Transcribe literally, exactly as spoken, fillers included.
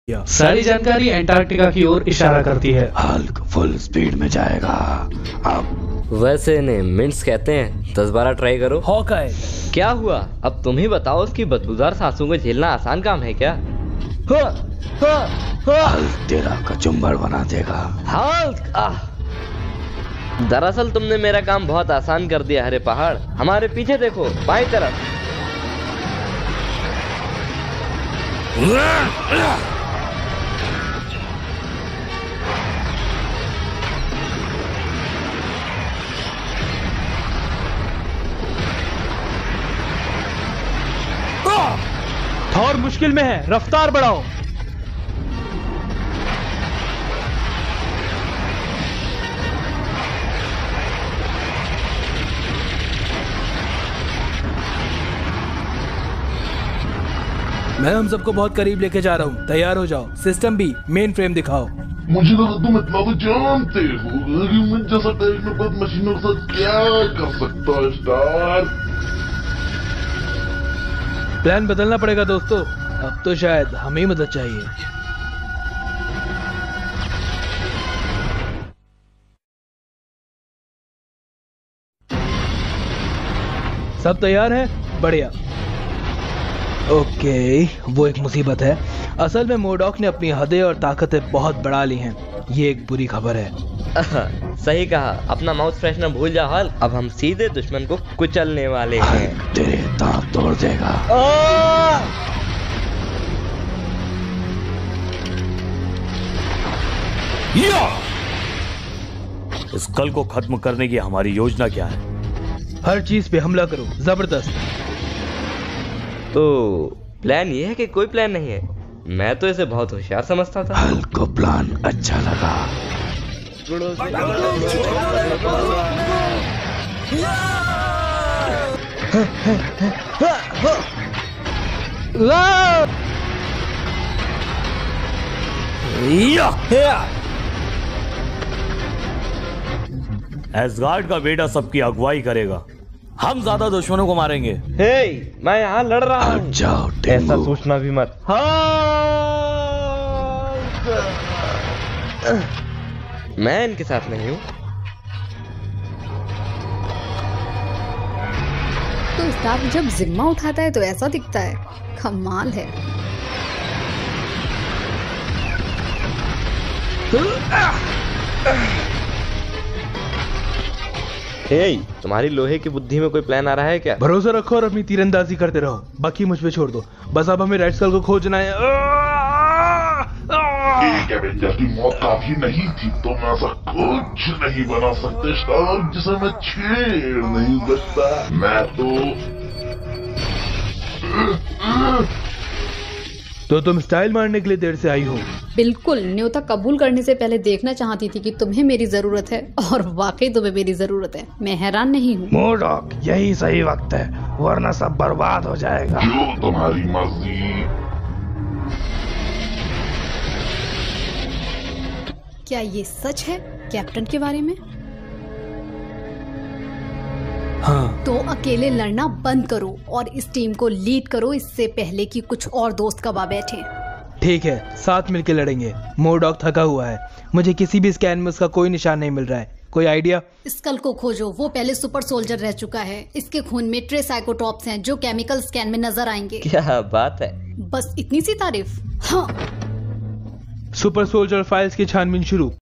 सारी जानकारी एंटार्क्टिका की ओर इशारा करती है। हल्क फुल स्पीड में जाएगा। अब वैसे इन्हें मिंट्स कहते हैं। दस बारह ट्राई करो। हॉकाय, क्या हुआ? अब तुम ही बताओ, उसकी बदबूदार सांसों को झेलना आसान काम है क्या? हा, हा, हा। हल्क तेरा कचुम्बर बना देगा। हल्क, आह। दरअसल तुमने मेरा काम बहुत आसान कर दिया। हरे पहाड़, हमारे पीछे देखो, बाईं तरफ। थॉर मुश्किल में है, रफ्तार बढ़ाओ। मैं हम सबको बहुत करीब लेके जा रहा हूँ। तैयार हो जाओ। सिस्टम बी, मेन फ्रेम दिखाओ। मुझे लगा तुम इतना तो जानते हो। मैं जैसा टेक्निकल मशीनों के साथ क्या कर सकता है स्टार? प्लान बदलना पड़ेगा दोस्तों। अब तो शायद हमें ही मदद चाहिए। सब तैयार है? बढ़िया। ओके, वो एक मुसीबत है। असल में मोडॉक ने अपनी हदें और ताकतें बहुत बढ़ा ली हैं। ये एक बुरी खबर है। सही कहा। अपना माउथ फ्रेशनर भूल जा हल। अब हम सीधे दुश्मन को कुचलने वाले हैं। तेरे दांत तोड़ देगा। इस कल को खत्म करने की हमारी योजना क्या है? हर चीज पे हमला करो, जबरदस्त। तो प्लान ये है कि कोई प्लान नहीं है? मैं तो इसे बहुत होशियार समझता था। हल्क को प्लान अच्छा लगा। एसगार्ड का बेटा सबकी अगुवाई करेगा। हम ज्यादा दुश्मनों को मारेंगे। हे, मैं यहाँ लड़ रहा हूँ। हट जाओ ऐसा टिंगू। सोचना भी मत। हाँ। मैं इनके साथ नहीं हूँ। तो स्टाफ जब जिम्मा उठाता है तो ऐसा दिखता है। कमाल है। हे, तुम्हारी लोहे की बुद्धि में कोई प्लान आ रहा है क्या? भरोसा रखो और अपनी तीरंदाजी करते रहो। बाकी मुझ पे छोड़ दो। बस अब हमें रेड स्कल को खोजना है। एक एवेंजर की मौत काफी नहीं थी तो मैं ऐसा कुछ नहीं बना सकते स्टार जिसे मैं छेड़ नहीं सकता। मैं तो तो तुम स्टाइल मारने के लिए देर से आई हो? बिल्कुल। न्योता कबूल करने से पहले देखना चाहती थी कि तुम्हें मेरी जरूरत है, और वाकई तुम्हें मेरी जरूरत है। मैं हैरान नहीं हूँ। मोडॉक, यही सही वक्त है, वरना सब बर्बाद हो जाएगा। जो तुम्हारी मर्जी। क्या ये सच है कैप्टन के बारे में? हाँ। तो अकेले लड़ना बंद करो और इस टीम को लीड करो, इससे पहले कि कुछ और दोस्त गवा बैठे। ठीक है, साथ मिलके लड़ेंगे। मोडॉक थका हुआ है। मुझे किसी भी स्कैन में उसका कोई निशान नहीं मिल रहा है। कोई आइडिया? स्कल को खोजो। वो पहले सुपर सोल्जर रह चुका है। इसके खून में ट्रेसाइकोटॉप्स हैं जो केमिकल स्कैन में नजर आएंगे। क्या बात है। बस इतनी सी तारीफ। हाँ। सुपर सोल्जर फाइल्स की छानबीन शुरू।